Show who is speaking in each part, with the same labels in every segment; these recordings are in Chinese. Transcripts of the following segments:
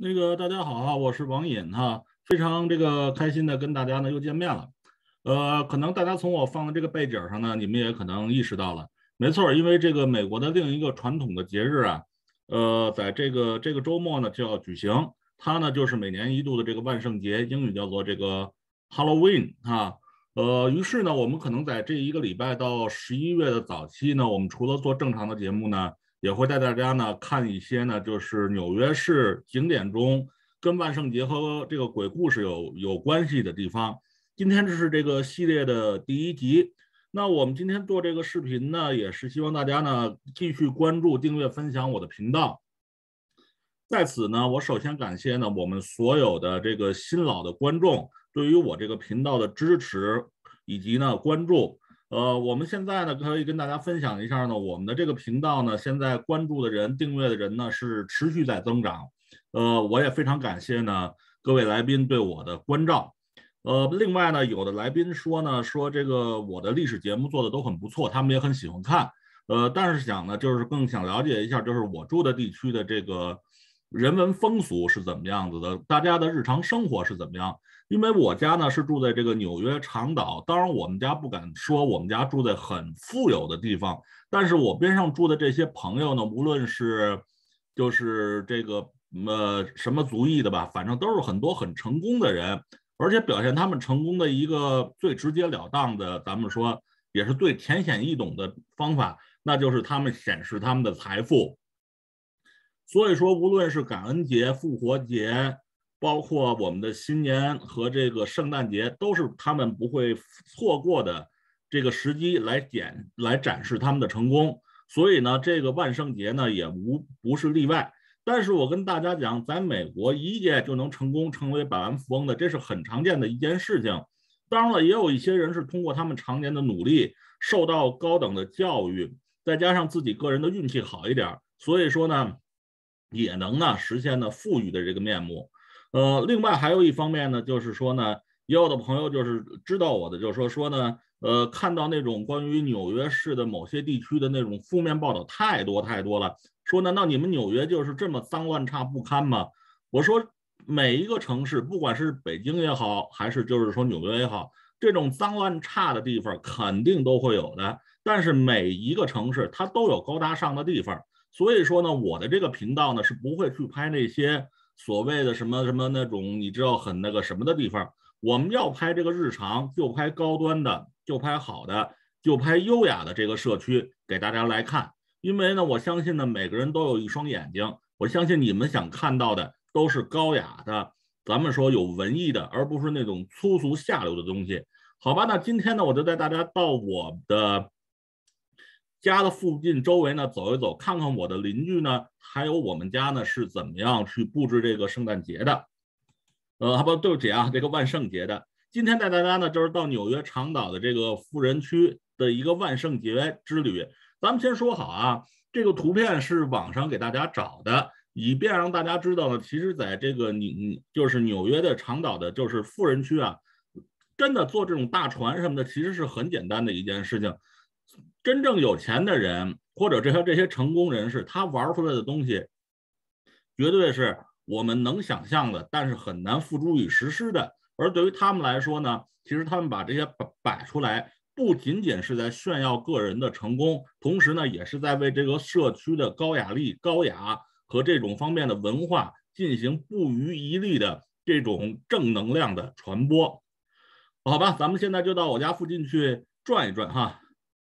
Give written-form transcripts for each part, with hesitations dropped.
Speaker 1: 大家好啊，我是王尹哈，非常开心的跟大家呢又见面了。可能大家从我放的这个背景上呢，你们也可能意识到了，没错儿，因为这个美国的另一个传统的节日啊，在这个周末呢就要举行，它呢就是每年一度的这个万圣节，英语叫做这个 Halloween 哈。于是呢，我们可能在这一个礼拜到11月的早期呢，我们除了做正常的节目呢。也会带大家呢看一些呢，就是纽约市景点中跟万圣节和这个鬼故事有关系的地方。今天这是这个系列的第一集。那我们今天做这个视频呢，也是希望大家呢继续关注、订阅、分享我的频道。在此呢，我首先感谢呢我们所有的这个新老的观众对于我这个频道的支持以及呢关注。我们现在呢可以跟大家分享一下呢，我们的这个频道呢，现在关注的人、订阅的人呢是持续在增长。我也非常感谢呢各位来宾对我的关照。另外呢，有的来宾说呢，说这个我的历史节目做的都很不错，他们也很喜欢看。但是想呢，就是更想了解一下，就是我住的地区的这个人文风俗是怎么样子的，大家的日常生活是怎么样。因为我家呢是住在这个纽约长岛，当然我们家不敢说我们家住在很富有的地方，但是我边上住的这些朋友呢，无论是就是这个什么族裔的吧，反正都是很多很成功的人，而且表现他们成功的一个最直截了当的，咱们说也是最浅显易懂的方法，那就是他们显示他们的财富。所以说，无论是感恩节、复活节，包括我们的新年和这个圣诞节，都是他们不会错过的这个时机来展示他们的成功。所以呢，这个万圣节呢也不是例外。但是我跟大家讲，在美国一届就能成功成为百万富翁的，这是很常见的一件事情。当然了，也有一些人是通过他们常年的努力，受到高等的教育，再加上自己个人的运气好一点，所以说呢。也能呢实现呢富裕的这个面目。另外还有一方面呢，就是说呢，也有的朋友就是知道我的，就是说呢，看到那种关于纽约市的某些地区的那种负面报道太多太多了，说难道你们纽约就是这么脏乱差不堪吗？我说每一个城市，不管是北京也好，还是就是说纽约也好，这种脏乱差的地方肯定都会有的。但是每一个城市它都有高大上的地方，所以说呢，我的这个频道呢是不会去拍那些所谓的什么什么那种你知道很那个什么的地方。我们要拍这个日常，就拍高端的，就拍好的，就拍优雅的这个社区给大家来看。因为呢，我相信呢，每个人都有一双眼睛，我相信你们想看到的都是高雅的，咱们说有文艺的，而不是那种粗俗下流的东西。好吧，那今天呢，我就带大家到我的家的附近周围呢走一走，看看我的邻居呢，还有我们家呢是怎么样去布置这个圣诞节的。不，对不起啊，这个万圣节的。今天带大家呢就是到纽约长岛的这个富人区的一个万圣节之旅。咱们先说好啊，这个图片是网上给大家找的，以便让大家知道呢，其实在这个就是纽约的长岛的，就是富人区啊，真的坐这种大船什么的，其实是很简单的一件事情。真正有钱的人或者这些成功人士，他玩出来的东西，绝对是我们能想象的，但是很难付诸于实施的。而对于他们来说呢，其实他们把这些摆出来，不仅仅是在炫耀个人的成功，同时呢，也是在为这个社区的高雅和这种方面的文化进行不遗余力的这种正能量的传播。好吧，咱们现在就到我家附近去转一转哈。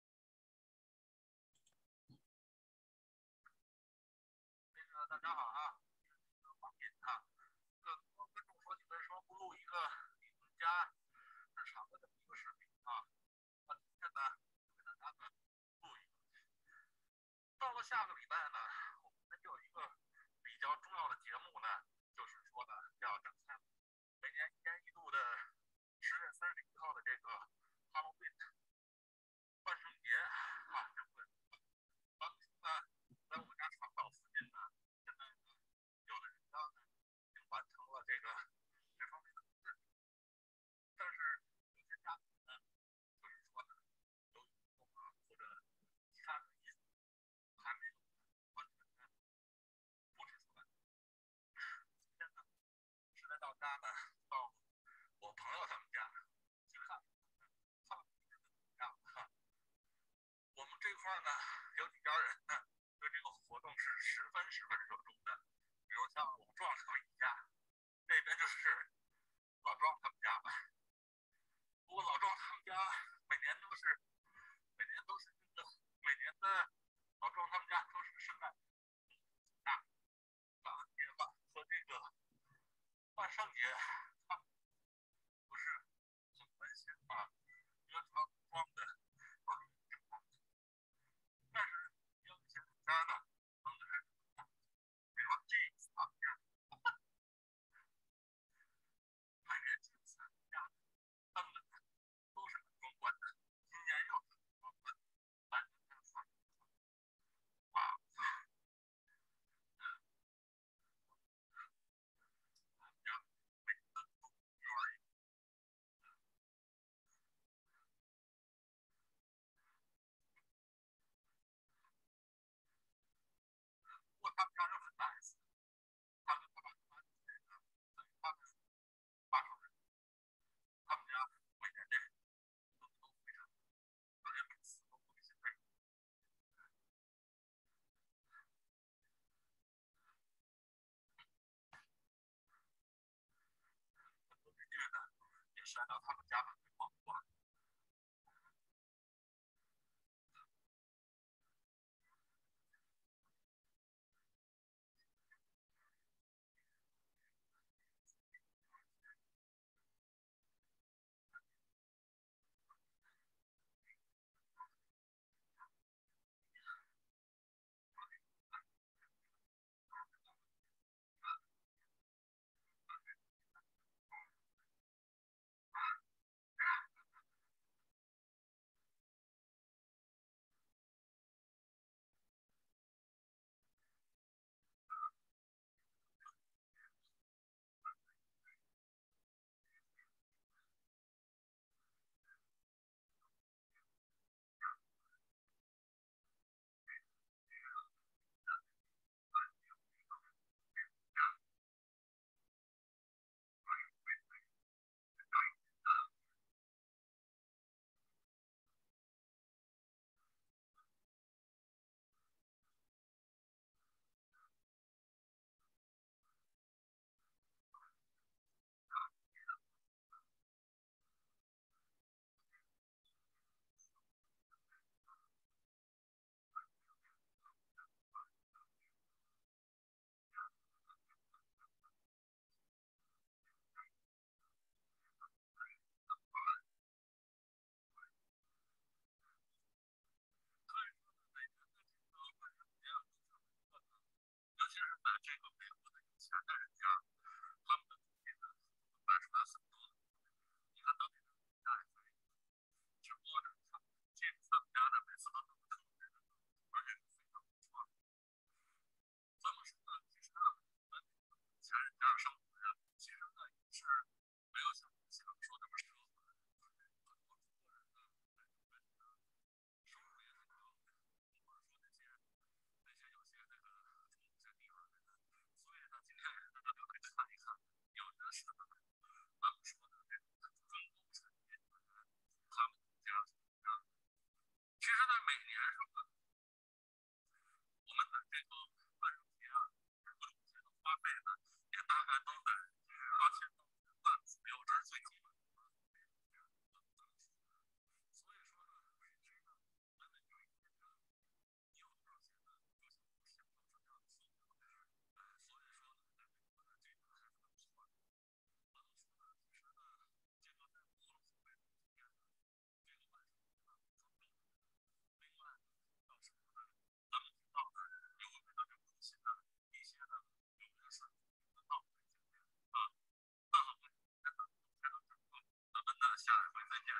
Speaker 1: 大家好啊，王品啊，很多观众说你为什么不录一个你们家日常的这么一个视频啊？那今天呢，就给大家呢录一个。到了下个礼拜呢，我们有一个比较重要的节目呢，就是说呢要展开每年一年一度的10月31号的这个 Halloween 万圣节啊，这个当时呢，在我们家长岛附近呢，现在呢有的人呢已经完成了这方面的工作，但是有些家庭呢，就是说呢，由于不忙或者其他原因，还没有完全的布置出来。今天呢，
Speaker 2: 家呢到我朋友他们家去看他们怎么样。我们这块呢有几家人呢对这个活动是十分热衷的，比如像老壮他们一家，这边就是老壮他们家吧。不过老壮他们家每年的老壮他们家都是圣诞大感恩节吧和这个万圣节，他们不是很温馨啊，因为他装的都是但是有一些家呢，弄的是比如这一次啊，每年这次家他们都是很壮观的，今年又是很壮观，来啊，家每次都幼儿园，不过他们家人很 nice，他跟他爸他妈这个等于他们8口人，他们家每年这都非常，而且每次都会现在很多邻居呢也晒到他们家的光光。尤其是在这个美国的有钱的人家，他们的东西呢卖出来很多。你看当地的物价也在直播着，他们家的每次都能特别的高，而且是非常不错的。咱们说呢，其实啊，咱有钱人家生活呀，其实呢也是没有像你想说那么奢华的。很多中国人呢，收入也很高，或者说那些有些那个中某些地方的人，所以呢，今天大家都来看一看，有的是呢，咱们说的这种中高产阶级的人，他们的家庭啊，其实在每年上呢，我们的这个万圣节啊，各种节的花费呢，也大概都在8000到10000万左右，这是最基本的。所以说呢，平时呢，咱们有一些呢，你有多少钱呢，就想享受什么样的生活。所以说呢，在美国呢，这个还是很不错的。我都说呢，其实呢，这个在过了所谓的今天呢，这个万圣节呢，中国另外呢，到时候呢，咱们听到的有我们的这个中心的一些呢，有的是的道会见面啊，那好，今天呢，先到这儿啊，咱们呢下一回再见。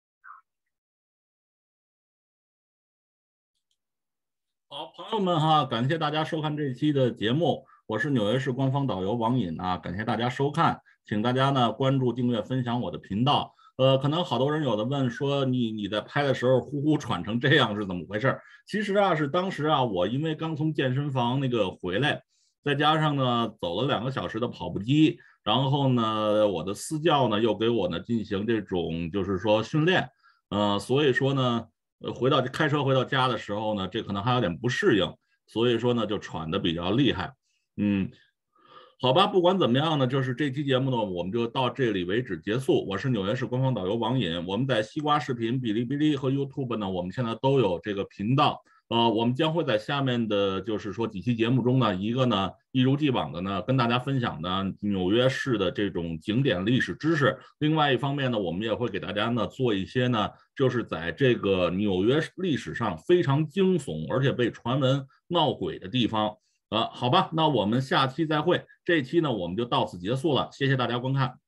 Speaker 1: 好，朋友们哈，感谢大家收看这一期的节目，我是纽约市官方导游王尹啊，感谢大家收看，请大家呢关注、订阅、分享我的频道。可能好多人有的问说你在拍的时候呼呼喘成这样是怎么回事？其实啊是当时啊我因为刚从健身房那个回来， 再加上呢走了2个小时的跑步机，然后呢我的私教呢又给我呢进行这种就是说训练，所以说呢开车回到家的时候呢，这可能还有点不适应，所以说呢就喘得比较厉害，好吧，不管怎么样呢，就是这期节目呢，我们就到这里为止结束。我是纽约市官方导游王尹，我们在西瓜视频、哔哩哔哩和 YouTube 呢，我们现在都有这个频道。我们将会在下面的就是说几期节目中呢，一个呢一如既往的呢跟大家分享呢纽约市的这种景点历史知识。另外一方面呢，我们也会给大家呢做一些呢，就是在这个纽约历史上非常惊悚而且被传闻闹鬼的地方。好吧，那我们下期再会。这一期呢，我们就到此结束了，谢谢大家观看。